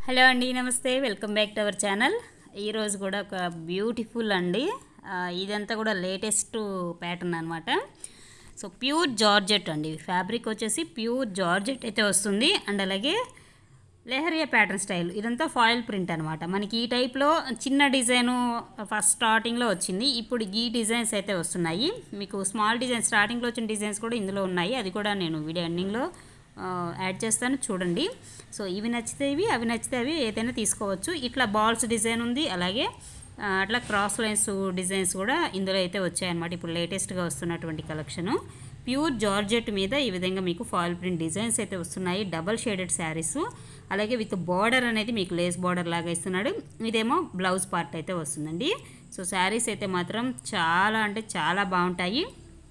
Hello అండి, నమస్తే. Welcome back to our channel. ఈరోజు కూడా ఒక బ్యూటిఫుల్ అండి, ఇదంతా కూడా లేటెస్ట్ ప్యాటర్న్ అనమాట. సో ప్యూర్ జార్జెట్ అండి, ఫ్యాబ్రిక్ వచ్చేసి ప్యూర్ జార్జెట్ అయితే వస్తుంది. అండ్ అలాగే లెహరియా ప్యాటర్న్ స్టైల్, ఇదంతా ఫాయిల్ ప్రింట్ అనమాట. మనకి ఈ టైప్లో చిన్న డిజైను ఫస్ట్ స్టార్టింగ్లో వచ్చింది. ఇప్పుడు ఈ డిజైన్స్ అయితే వస్తున్నాయి. మీకు స్మాల్ డిజైన్ స్టార్టింగ్లో వచ్చిన డిజైన్స్ కూడా ఇందులో ఉన్నాయి. అది కూడా నేను వీడియో ఎండింగ్లో యాడ్ చేస్తాను, చూడండి. సో ఇవి నచ్చితే ఇవి, అవి నచ్చితే అవి, ఏదైనా తీసుకోవచ్చు. ఇట్లా బాల్స్ డిజైన్ ఉంది, అలాగే అట్లా క్రాస్ లైన్స్ డిజైన్స్ కూడా ఇందులో అయితే వచ్చాయన్నమాట. ఇప్పుడు లేటెస్ట్గా వస్తున్నటువంటి కలెక్షను ప్యూర్ జార్జెట్ మీద ఈ విధంగా మీకు ఫాయిల్ ప్రింట్ డిజైన్స్ అయితే వస్తున్నాయి. డబల్ షేడెడ్ శారీస్, అలాగే విత్ బార్డర్ అనేది మీకు లేస్ బార్డర్ లాగా ఇస్తున్నాడు. ఇదేమో బ్లౌజ్ పార్ట్ అయితే వస్తుందండి. సో శారీస్ అయితే మాత్రం చాలా అంటే చాలా బాగుంటాయి.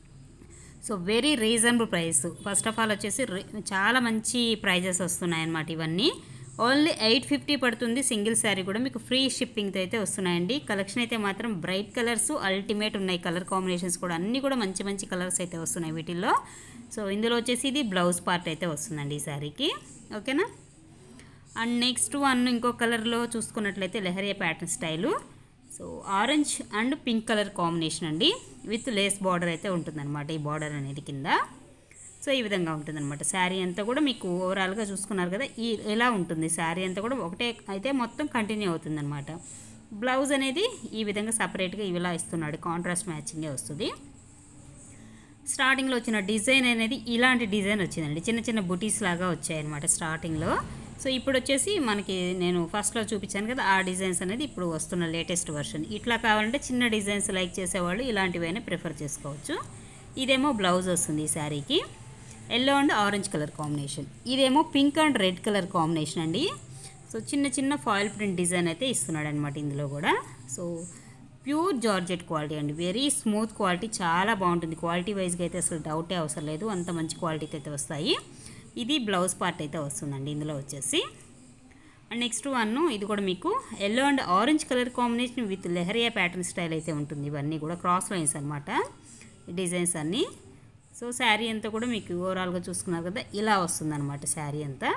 So very reasonable price. First of all వచ్చేసి చాలా మంచి ప్రైజెస్ వస్తున్నాయన్నమాట. ఇవన్నీ ఓన్లీ 850 పడుతుంది. సింగిల్ శారీ కూడా మీకు ఫ్రీ షిప్పింగ్తో అయితే వస్తున్నాయండి. కలెక్షన్ అయితే మాత్రం బ్రైట్ కలర్స్ అల్టిమేట్ ఉన్నాయి. కలర్ కాంబినేషన్స్ కూడా అన్నీ కూడా మంచి మంచి కలర్స్ అయితే వస్తున్నాయి వీటిల్లో. సో ఇందులో వచ్చేసి ఇది బ్లౌజ్ పార్ట్ అయితే వస్తుందండి ఈ శారీకి, ఓకేనా. అండ్ నెక్స్ట్ వన్ ఇంకో కలర్లో చూసుకున్నట్లయితే leheriya pattern style. So orange and pink colour combination అండి, విత్ లేస్ బార్డర్ అయితే ఉంటుందన్నమాట. ఈ బార్డర్ అనేది కింద సో ఈ విధంగా ఉంటుందన్నమాట. శారీ అంతా కూడా మీకు ఓవరాల్గా చూసుకున్నారు కదా, ఎలా ఉంటుంది శారీ అంతా కూడా ఒకటే అయితే మొత్తం కంటిన్యూ అవుతుందన్నమాట. బ్లౌజ్ అనేది ఈ విధంగా సపరేట్గా ఇలా ఇస్తున్నాడు, కాంట్రాస్ట్ మ్యాచింగే వస్తుంది. స్టార్టింగ్లో వచ్చిన డిజైన్ అనేది ఇలాంటి డిజైన్ వచ్చిందండి, చిన్న చిన్న బుటీస్ లాగా వచ్చాయన్నమాట స్టార్టింగ్లో. సో ఇప్పుడు వచ్చేసి మనకి నేను ఫస్ట్లో చూపించాను కదా, ఆ డిజైన్స్ అనేది ఇప్పుడు వస్తున్న లేటెస్ట్ వర్షన్. ఇట్లా కావాలంటే చిన్న డిజైన్స్ లైక్ చేసేవాళ్ళు ఇలాంటివైనా ప్రిఫర్ చేసుకోవచ్చు. ఇదేమో బ్లౌజ్ వస్తుంది ఈ శారీకి, yellow and orange colour combination. ఇదేమో pink and red colour combination అండి. సో చిన్న చిన్న ఫాయిల్ ప్రింట్ డిజైన్ అయితే ఇస్తున్నాడు అనమాట ఇందులో కూడా. సో ప్యూర్ జార్జెట్ క్వాలిటీ అండి, వెరీ స్మూత్ క్వాలిటీ, చాలా బాగుంటుంది. క్వాలిటీ వైజ్గా అయితే అసలు డౌటే అవసరం లేదు, అంత మంచి క్వాలిటీతో అయితే వస్తాయి. ఇది బ్లౌజ్ పార్ట్ అయితే వస్తుందండి ఇందులో వచ్చేసి. అండ్ నెక్స్ట్ వన్ ఇది కూడా మీకు yellow and orange colour combination with leheriya pattern style అయితే ఉంటుంది. ఇవన్నీ కూడా క్రాస్ లైన్స్ అనమాట డిజైన్స్ అన్నీ. సో శారీ అంతా కూడా మీకు ఓవరాల్గా చూసుకున్నారు కదా, ఇలా వస్తుందన్నమాట శారీ అంతా.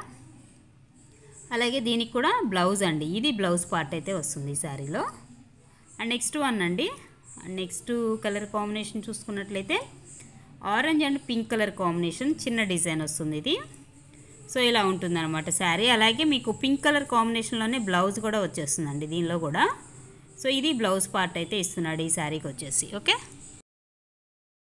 అలాగే దీనికి కూడా బ్లౌజ్ అండి, ఇది బ్లౌజ్ పార్ట్ అయితే వస్తుంది ఈ శారీలో. అండ్ నెక్స్ట్ వన్ అండి, నెక్స్ట్ కలర్ కాంబినేషన్ చూసుకున్నట్లయితే orange and pink colour combination, చిన్న డిజైన్ వస్తుంది ఇది. సో ఇలా ఉంటుందన్నమాట శారీ. అలాగే మీకు పింక్ కలర్ కాంబినేషన్లోనే బ్లౌజ్ కూడా వచ్చేస్తుందండి దీనిలో కూడా. సో ఇది బ్లౌజ్ పార్ట్ అయితే ఇస్తున్నాడు ఈ శారీకి వచ్చేసి, ఓకే.